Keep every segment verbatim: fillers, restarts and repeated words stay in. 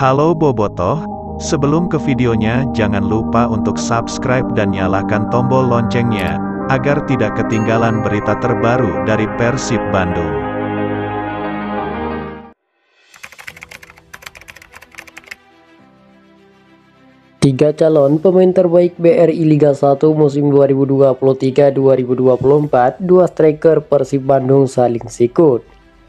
Halo Bobotoh, sebelum ke videonya jangan lupa untuk subscribe dan nyalakan tombol loncengnya, agar tidak ketinggalan berita terbaru dari Persib Bandung. Tiga calon pemain terbaik B R I Liga satu musim dua ribu dua puluh tiga dua ribu dua puluh empat, dua striker Persib Bandung saling sikut.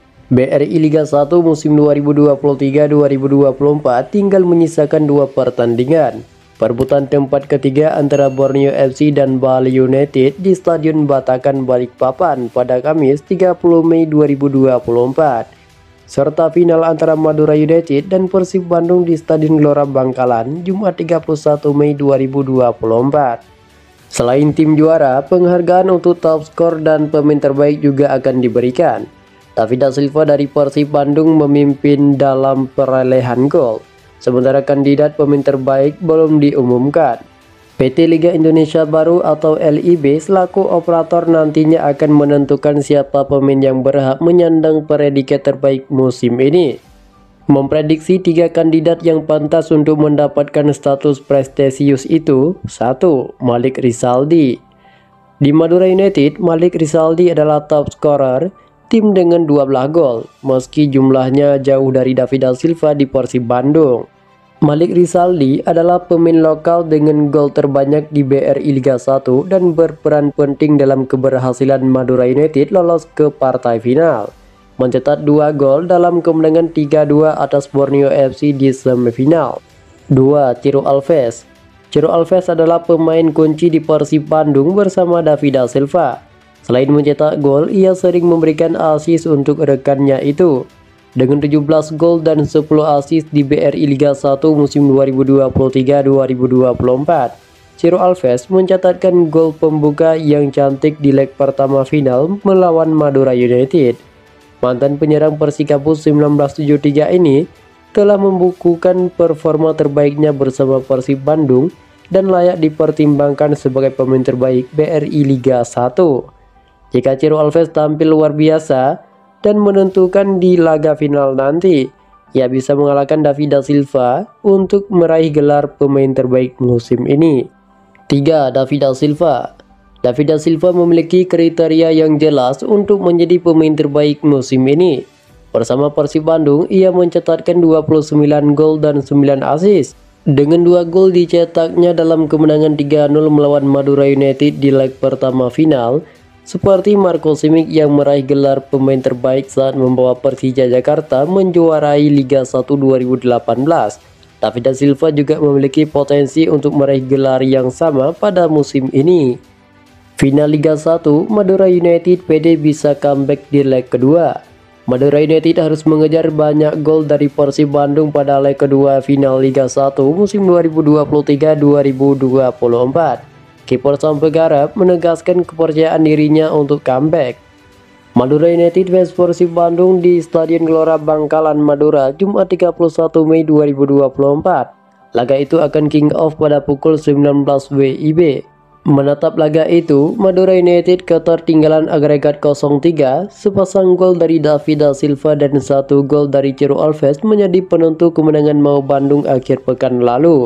B R I Liga satu musim dua ribu dua puluh tiga dua ribu dua puluh empat tinggal menyisakan dua pertandingan. Perebutan tempat ketiga antara Borneo F C dan Bali United di Stadion Batakan Balikpapan pada Kamis tiga puluh Mei dua ribu dua puluh empat. Serta final antara Madura United dan Persib Bandung di Stadion Gelora Bangkalan Jumat tiga puluh satu Mei dua ribu dua puluh empat. Selain tim juara, penghargaan untuk top skor dan pemain terbaik juga akan diberikan. David da Silva dari Persib Bandung memimpin dalam perolehan gol, sementara kandidat pemain terbaik belum diumumkan. P T Liga Indonesia Baru atau L I B selaku operator nantinya akan menentukan siapa pemain yang berhak menyandang predikat terbaik musim ini. Memprediksi tiga kandidat yang pantas untuk mendapatkan status prestisius itu: satu. Malik Rizaldi. Di Madura United, Malik Rizaldi adalah top scorer tim dengan dua belas gol, meski jumlahnya jauh dari David da Silva di Persib Bandung. Malik Rizaldi adalah pemain lokal dengan gol terbanyak di B R I Liga satu dan berperan penting dalam keberhasilan Madura United lolos ke partai final, mencetak dua gol dalam kemenangan tiga dua atas Borneo F C di semifinal. dua. Ciro Alves. Ciro Alves adalah pemain kunci di Persib Bandung bersama David da Silva. Selain mencetak gol, ia sering memberikan assist untuk rekannya itu. Dengan tujuh belas gol dan sepuluh assist di B R I Liga satu musim dua ribu dua puluh tiga dua ribu dua puluh empat, Ciro Alves mencatatkan gol pembuka yang cantik di leg pertama final melawan Madura United. Mantan penyerang Persikabo seribu sembilan ratus tujuh puluh tiga ini telah membukukan performa terbaiknya bersama Persib Bandung dan layak dipertimbangkan sebagai pemain terbaik B R I Liga satu. Jika Ciro Alves tampil luar biasa dan menentukan di laga final nanti, ia bisa mengalahkan David da Silva untuk meraih gelar pemain terbaik musim ini. tiga. David da Silva. David da Silva memiliki kriteria yang jelas untuk menjadi pemain terbaik musim ini. Bersama Persib Bandung, ia mencatatkan dua puluh sembilan gol dan sembilan assist. Dengan dua gol dicetaknya dalam kemenangan tiga nol melawan Madura United di leg pertama final, seperti Marco Simic yang meraih gelar pemain terbaik saat membawa Persija Jakarta menjuarai Liga satu dua ribu delapan belas. David da Silva juga memiliki potensi untuk meraih gelar yang sama pada musim ini. Final Liga satu, Madura United P D bisa comeback di leg kedua. Madura United harus mengejar banyak gol dari Persib Bandung pada leg kedua final Liga satu musim dua ribu dua puluh tiga dua ribu dua puluh empat. Kiper sampai garap menegaskan kepercayaan dirinya untuk comeback. Madura United vs Persib Bandung di Stadion Gelora Bangkalan Madura Jumat tiga puluh satu Mei dua ribu dua puluh empat. Laga itu akan kick off pada pukul sembilan belas W I B. Menatap laga itu, Madura United ketertinggalan agregat nol tiga, sepasang gol dari David da Silva dan satu gol dari Ciro Alves menjadi penentu kemenangan Mau Bandung akhir pekan lalu.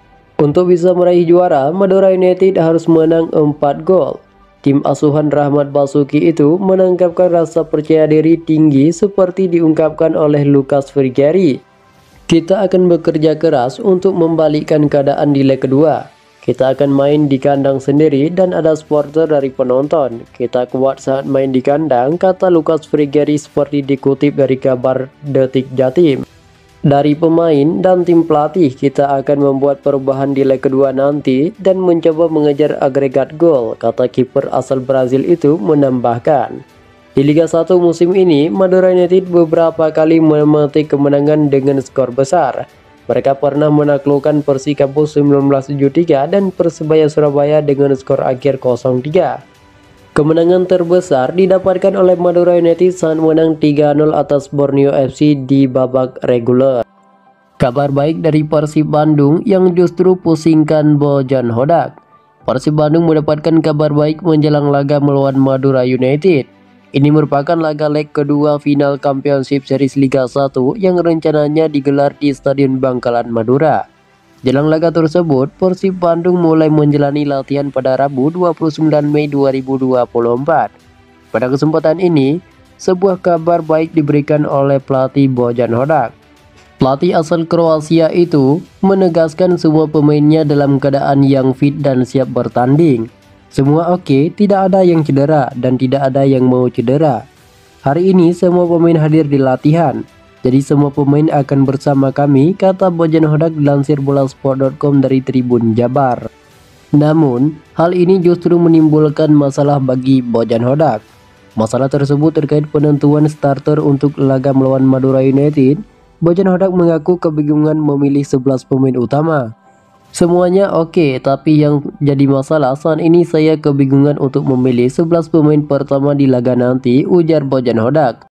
Untuk bisa meraih juara, Madura United harus menang empat gol. Tim asuhan Rahmat Basuki itu menangkapkan rasa percaya diri tinggi seperti diungkapkan oleh Lucas Frigeri. Kita akan bekerja keras untuk membalikkan keadaan di leg kedua. Kita akan main di kandang sendiri dan ada supporter dari penonton. Kita kuat saat main di kandang, kata Lucas Frigeri seperti dikutip dari kabar Detik Jatim. Dari pemain dan tim pelatih, kita akan membuat perubahan di leg kedua nanti dan mencoba mengejar agregat gol, kata kiper asal Brazil itu menambahkan. Di Liga satu musim ini, Madura United beberapa kali memetik kemenangan dengan skor besar. Mereka pernah menaklukkan Persikabo seribu sembilan ratus tujuh puluh tiga dan Persebaya Surabaya dengan skor akhir nol tiga. Kemenangan terbesar didapatkan oleh Madura United saat menang tiga nol atas Borneo F C di babak reguler. Kabar baik dari Persib Bandung yang justru pusingkan Bojan Hodak. Persib Bandung mendapatkan kabar baik menjelang laga melawan Madura United. Ini merupakan laga leg kedua final Championship Series Liga satu yang rencananya digelar di Stadion Bangkalan Madura. Jelang laga tersebut, Persib Bandung mulai menjalani latihan pada Rabu dua puluh sembilan Mei dua ribu dua puluh empat. Pada kesempatan ini, sebuah kabar baik diberikan oleh pelatih Bojan Hodak. Pelatih asal Kroasia itu menegaskan semua pemainnya dalam keadaan yang fit dan siap bertanding. Semua oke, tidak ada yang cedera dan tidak ada yang mau cedera. Hari ini semua pemain hadir di latihan, jadi semua pemain akan bersama kami, kata Bojan Hodak dilansir bolasport dot com dari Tribun Jabar. Namun, hal ini justru menimbulkan masalah bagi Bojan Hodak. Masalah tersebut terkait penentuan starter untuk laga melawan Madura United. Bojan Hodak mengaku kebingungan memilih sebelas pemain utama. Semuanya oke, tapi yang jadi masalah saat ini saya kebingungan untuk memilih sebelas pemain pertama di laga nanti, ujar Bojan Hodak.